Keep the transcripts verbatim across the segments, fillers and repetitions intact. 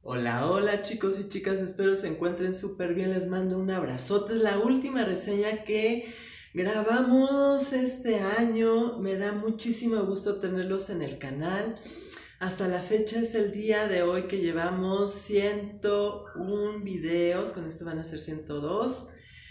Hola, hola chicos y chicas, espero se encuentren súper bien, les mando un abrazote. Es la última reseña que grabamos este año, me da muchísimo gusto tenerlos en el canal. Hasta la fecha es el día de hoy que llevamos ciento uno videos, con esto van a ser ciento dos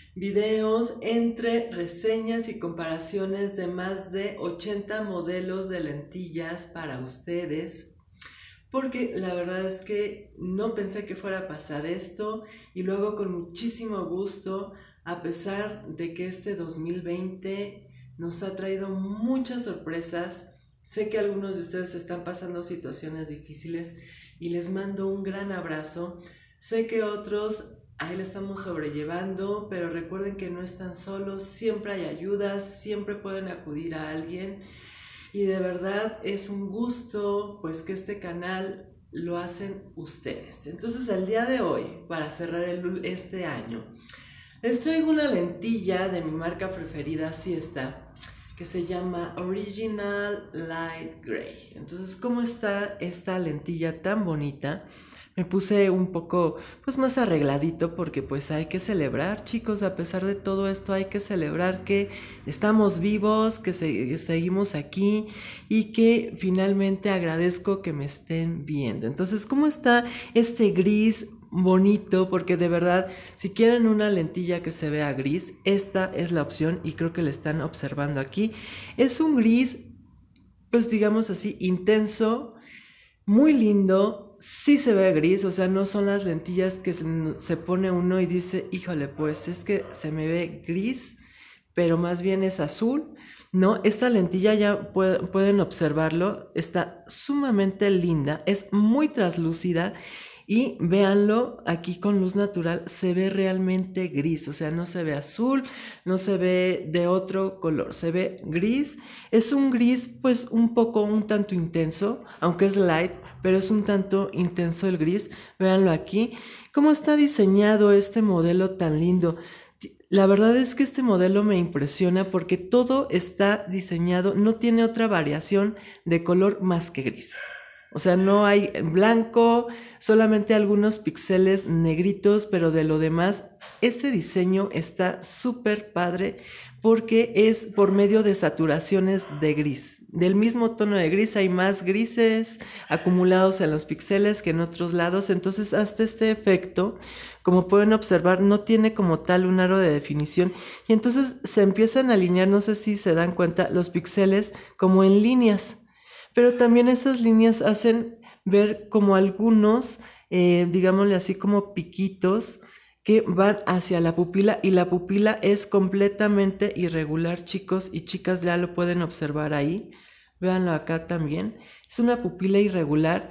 videos entre reseñas y comparaciones de más de ochenta modelos de lentillas para ustedes. Porque la verdad es que no pensé que fuera a pasar esto y lo hago con muchísimo gusto, a pesar de que este dos mil veinte nos ha traído muchas sorpresas. Sé que algunos de ustedes están pasando situaciones difíciles y les mando un gran abrazo. Sé que otros ahí la estamos sobrellevando, pero recuerden que no están solos, siempre hay ayudas, siempre pueden acudir a alguien. Y de verdad es un gusto pues que este canal lo hacen ustedes. Entonces el día de hoy, para cerrar el, este año, les traigo una lentilla de mi marca preferida, sí está, que se llama Original Light Gray. Entonces, ¿cómo está esta lentilla tan bonita? Me puse un poco pues más arregladito porque pues hay que celebrar, chicos, a pesar de todo esto hay que celebrar que estamos vivos, que se, seguimos aquí y que finalmente agradezco que me estén viendo. Entonces, ¿cómo está este gris bonito? Porque de verdad, si quieren una lentilla que se vea gris, esta es la opción y creo que la están observando aquí. Es un gris, pues digamos así, intenso, muy lindo. Sí se ve gris, o sea, no son las lentillas que se, se pone uno y dice, híjole, pues es que se me ve gris, pero más bien es azul. No, esta lentilla ya puede, pueden observarlo, está sumamente linda, es muy translúcida y véanlo aquí con luz natural, se ve realmente gris, o sea, no se ve azul, no se ve de otro color, se ve gris. Es un gris pues un poco, un tanto intenso, aunque es light, pero es un tanto intenso el gris. Véanlo aquí, cómo está diseñado este modelo tan lindo. La verdad es que este modelo me impresiona porque todo está diseñado, no tiene otra variación de color más que gris. O sea, no hay blanco, solamente algunos píxeles negritos, pero de lo demás, este diseño está súper padre porque es por medio de saturaciones de gris. Del mismo tono de gris hay más grises acumulados en los píxeles que en otros lados, entonces hasta este efecto, como pueden observar, no tiene como tal un aro de definición y entonces se empiezan a alinear, no sé si se dan cuenta, los píxeles como en líneas. Pero también esas líneas hacen ver como algunos, eh, digámosle así, como piquitos que van hacia la pupila y la pupila es completamente irregular, chicos y chicas, ya lo pueden observar ahí. Véanlo acá también. Es una pupila irregular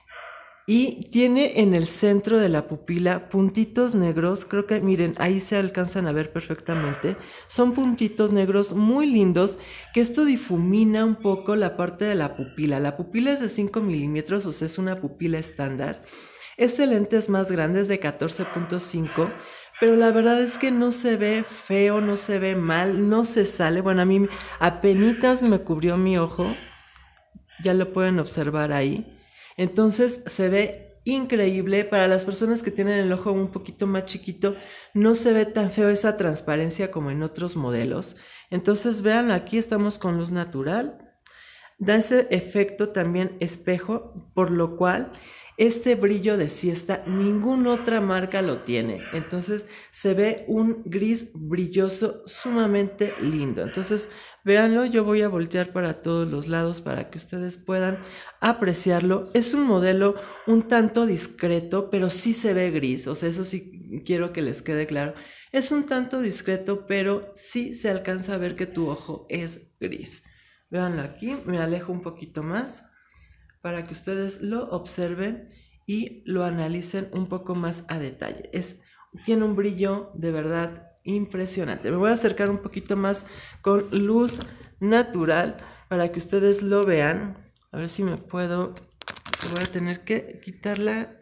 y tiene en el centro de la pupila puntitos negros, creo que miren, ahí se alcanzan a ver perfectamente, son puntitos negros muy lindos, que esto difumina un poco la parte de la pupila. La pupila es de cinco milímetros, o sea, es una pupila estándar. Este lente es más grande, es de catorce punto cinco, pero la verdad es que no se ve feo, no se ve mal, no se sale. Bueno, a mí apenitas me cubrió mi ojo, ya lo pueden observar ahí. Entonces se ve increíble. Para las personas que tienen el ojo un poquito más chiquito, no se ve tan feo esa transparencia como en otros modelos. Entonces vean, aquí estamos con luz natural. Da ese efecto también espejo, por lo cual este brillo de siesta ninguna otra marca lo tiene. Entonces se ve un gris brilloso sumamente lindo. Entonces véanlo, yo voy a voltear para todos los lados para que ustedes puedan apreciarlo. Es un modelo un tanto discreto, pero sí se ve gris. O sea, eso sí quiero que les quede claro. Es un tanto discreto, pero sí se alcanza a ver que tu ojo es gris. Véanlo aquí, me alejo un poquito más para que ustedes lo observen y lo analicen un poco más a detalle. Es, tiene un brillo de verdad impresionante. Me voy a acercar un poquito más con luz natural para que ustedes lo vean. A ver si me puedo, voy a tener que quitarla.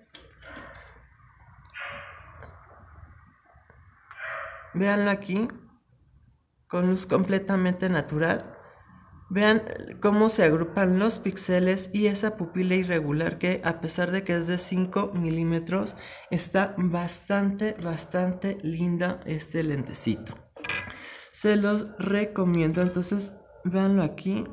Véanlo aquí, con luz completamente natural. Vean cómo se agrupan los píxeles y esa pupila irregular que, a pesar de que es de cinco milímetros, está bastante, bastante linda este lentecito. Se los recomiendo. Entonces, véanlo aquí.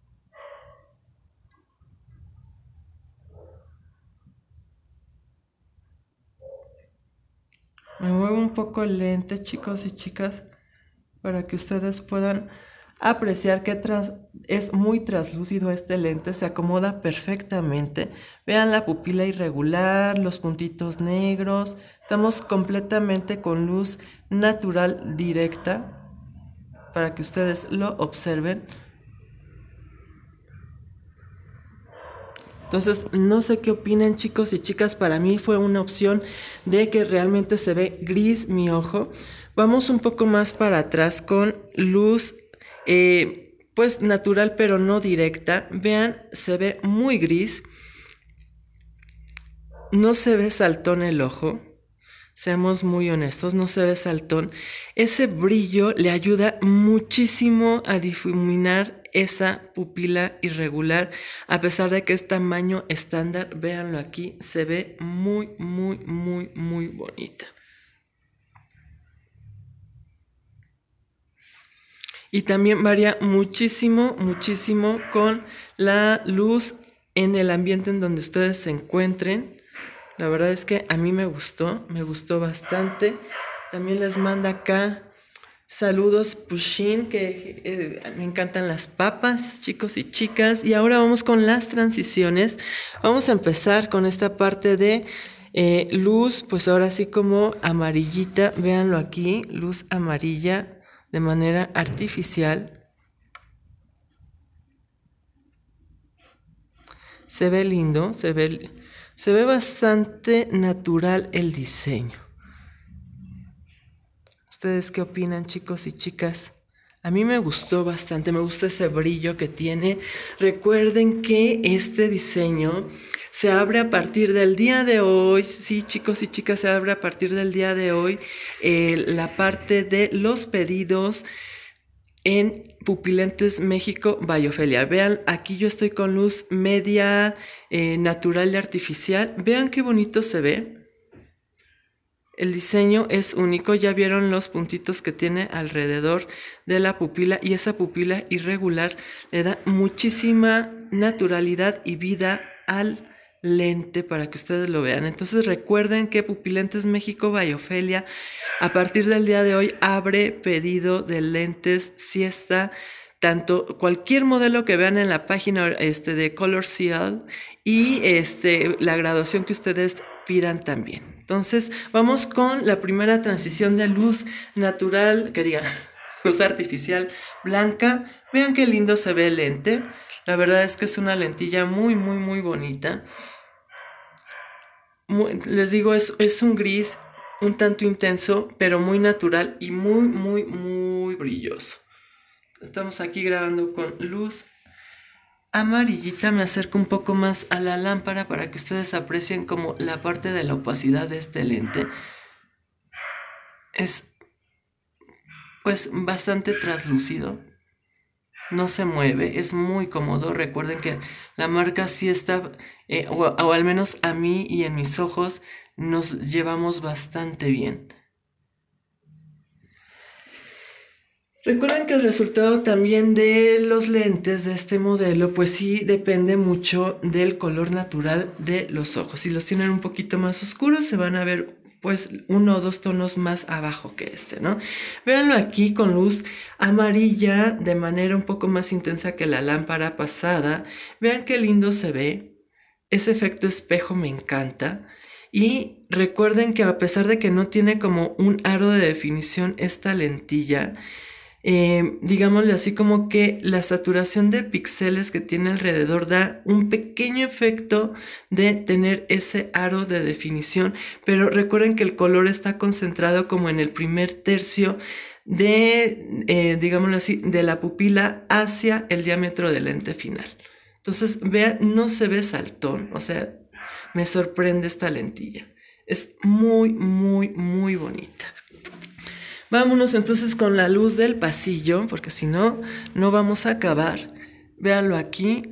Me muevo un poco el lente, chicos y chicas, para que ustedes puedan apreciar que tras, es muy translúcido este lente, se acomoda perfectamente. Vean la pupila irregular, los puntitos negros. Estamos completamente con luz natural directa para que ustedes lo observen. Entonces, no sé qué opinen, chicos y chicas. Para mí fue una opción de que realmente se ve gris mi ojo. Vamos un poco más para atrás con luz eh, pues natural pero no directa. Vean, se ve muy gris. No se ve saltón el ojo. Seamos muy honestos, no se ve saltón. Ese brillo le ayuda muchísimo a difuminar esa pupila irregular, a pesar de que es tamaño estándar. Véanlo aquí, se ve muy, muy, muy, muy bonita. Y también varía muchísimo, muchísimo con la luz en el ambiente en donde ustedes se encuentren. La verdad es que a mí me gustó, me gustó bastante. También les manda acá saludos Pushin, que eh, me encantan las papas, chicos y chicas. Y ahora vamos con las transiciones. Vamos a empezar con esta parte de eh, luz, pues ahora sí como amarillita. Véanlo aquí, luz amarilla de manera artificial. Se ve lindo, se ve, se ve bastante natural el diseño. ¿Ustedes qué opinan, chicos y chicas? A mí me gustó bastante, me gusta ese brillo que tiene. Recuerden que este diseño se abre a partir del día de hoy. Sí, chicos y chicas, se abre a partir del día de hoy eh, la parte de los pedidos en Pupilentes México by Ofelia. Vean, aquí yo estoy con luz media eh, natural y artificial. Vean qué bonito se ve. El diseño es único. Ya vieron los puntitos que tiene alrededor de la pupila, y esa pupila irregular le da muchísima naturalidad y vida al lente para que ustedes lo vean. Entonces recuerden que Pupilentes México by Ofelia a partir del día de hoy abre pedido de lentes siesta, tanto cualquier modelo que vean en la página este, de Color Seal, y este, la graduación que ustedes pidan también. Entonces vamos con la primera transición de luz natural, que diga luz artificial blanca. Vean qué lindo se ve el lente. La verdad es que es una lentilla muy, muy, muy bonita. Muy, les digo, es, es un gris un tanto intenso, pero muy natural y muy, muy, muy brilloso. Estamos aquí grabando con luz amarillita. Me acerco un poco más a la lámpara para que ustedes aprecien como la parte de la opacidad de este lente. Es pues bastante translúcido. No se mueve, es muy cómodo. Recuerden que la marca sí está, eh, o, o al menos a mí y en mis ojos nos llevamos bastante bien. Recuerden que el resultado también de los lentes de este modelo, pues sí depende mucho del color natural de los ojos. Si los tienen un poquito más oscuros, se van a ver pues uno o dos tonos más abajo que este, ¿no? Véanlo aquí con luz amarilla de manera un poco más intensa que la lámpara pasada. Vean qué lindo se ve. Ese efecto espejo me encanta. Y recuerden que a pesar de que no tiene como un aro de definición esta lentilla, Eh, digámosle así, como que la saturación de píxeles que tiene alrededor da un pequeño efecto de tener ese aro de definición, pero recuerden que el color está concentrado como en el primer tercio de, eh, digámoslo así, de la pupila hacia el diámetro del lente final. Entonces, vean, no se ve saltón, o sea, me sorprende esta lentilla. Es muy, muy, muy bonita. Vámonos entonces con la luz del pasillo, porque si no, no vamos a acabar. Véanlo aquí.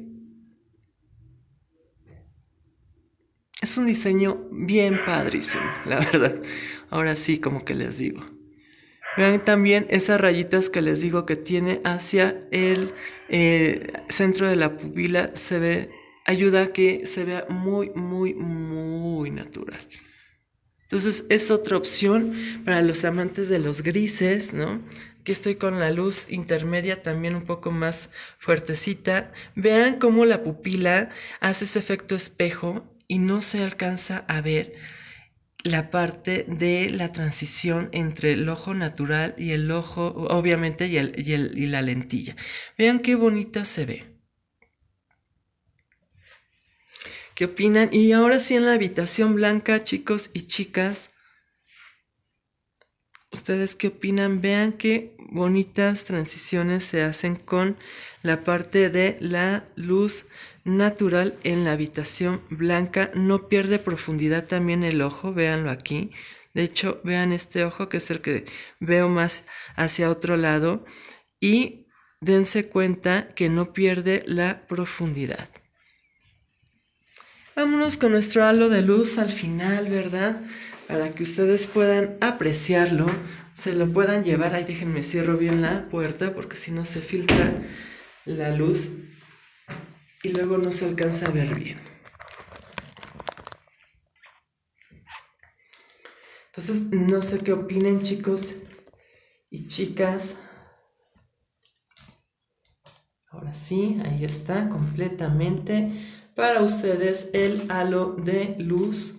Es un diseño bien padrísimo, la verdad. Ahora sí, como que les digo. Vean también esas rayitas que les digo que tiene hacia el eh, centro de la pupila. Se ve, ayuda a que se vea muy, muy, muy natural. Entonces es otra opción para los amantes de los grises, ¿no? Aquí estoy con la luz intermedia también un poco más fuertecita. Vean cómo la pupila hace ese efecto espejo y no se alcanza a ver la parte de la transición entre el ojo natural y el ojo, obviamente, y, el, y, el, y la lentilla. Vean qué bonita se ve. ¿Qué opinan? Y ahora sí en la habitación blanca, chicos y chicas, ¿ustedes qué opinan? Vean qué bonitas transiciones se hacen con la parte de la luz natural en la habitación blanca. No pierde profundidad también el ojo, véanlo aquí. De hecho, vean este ojo que es el que veo más hacia otro lado y dense cuenta que no pierde la profundidad. Vámonos con nuestro halo de luz al final, ¿verdad? Para que ustedes puedan apreciarlo, se lo puedan llevar. Ahí déjenme cierro bien la puerta porque si no se filtra la luz y luego no se alcanza a ver bien. Entonces, no sé qué opinen, chicos y chicas. Ahora sí, ahí está completamente para ustedes el halo de luz.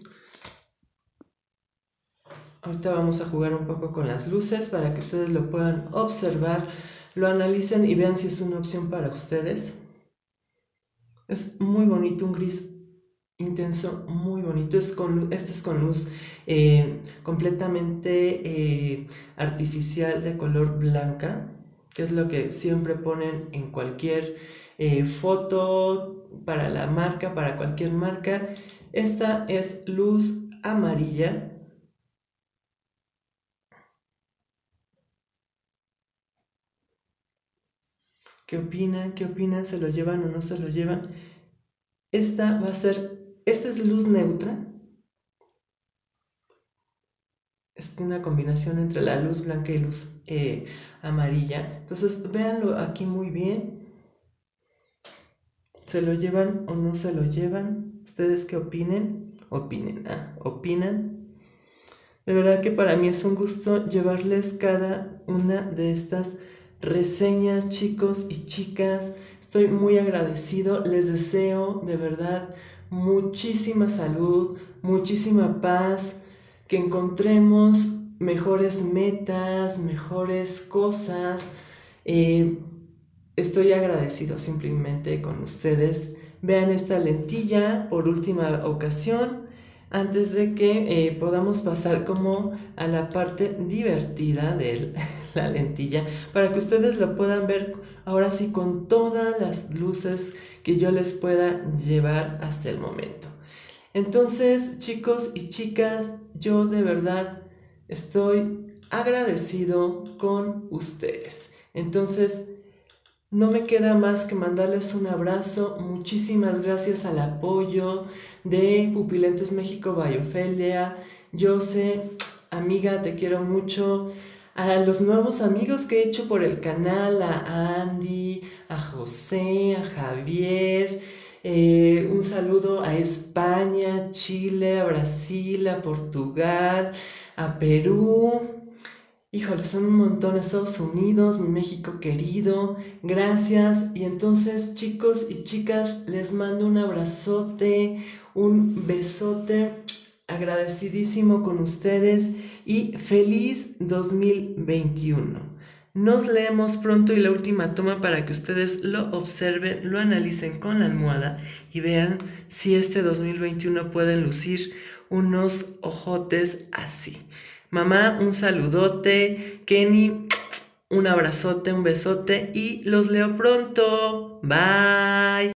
Ahorita vamos a jugar un poco con las luces para que ustedes lo puedan observar, lo analicen y vean si es una opción para ustedes. Es muy bonito, un gris intenso, muy bonito. Es con, este es con luz eh, completamente eh, artificial de color blanca, que es lo que siempre ponen en cualquier eh, foto para la marca, para cualquier marca. Esta es luz amarilla. ¿Qué opinan? ¿Qué opinan? ¿Se lo llevan o no se lo llevan? Esta va a ser, esta es luz neutra. Es una combinación entre la luz blanca y luz eh, amarilla. Entonces, véanlo aquí muy bien. ¿Se lo llevan o no se lo llevan? ¿Ustedes qué opinen? Opinen, ah, opinan. De verdad que para mí es un gusto llevarles cada una de estas reseñas, chicos y chicas. Estoy muy agradecido. Les deseo de verdad muchísima salud, muchísima paz, que encontremos mejores metas, mejores cosas. Eh, estoy agradecido simplemente con ustedes. Vean esta lentilla por última ocasión, antes de que eh, podamos pasar como a la parte divertida de la lentilla, para que ustedes lo puedan ver ahora sí con todas las luces que yo les pueda llevar hasta el momento. Entonces, chicos y chicas, yo de verdad estoy agradecido con ustedes. Entonces, no me queda más que mandarles un abrazo. Muchísimas gracias al apoyo de Pupilentes México by Ofelia. Yo sé, amiga, te quiero mucho. A los nuevos amigos que he hecho por el canal, a Andy, a José, a Javier. Eh, un saludo a España, Chile, a Brasil, a Portugal, a Perú. Híjole, son un montón. Estados Unidos, mi México querido, gracias. Y entonces, chicos y chicas, les mando un abrazote, un besote, agradecidísimo con ustedes y feliz dos mil veintiuno. Nos leemos pronto y la última toma para que ustedes lo observen, lo analicen con la almohada y vean si este dos mil veintiuno pueden lucir unos ojotes así. Mamá, un saludote. Kenny, un abrazote, un besote y los leo pronto. Bye.